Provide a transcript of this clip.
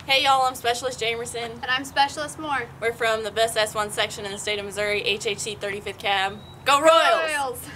Hey y'all, I'm Specialist Jamerson. And I'm Specialist Moore. We're from the best S1 section in the state of Missouri, HHC 35th Cab. Go Royals!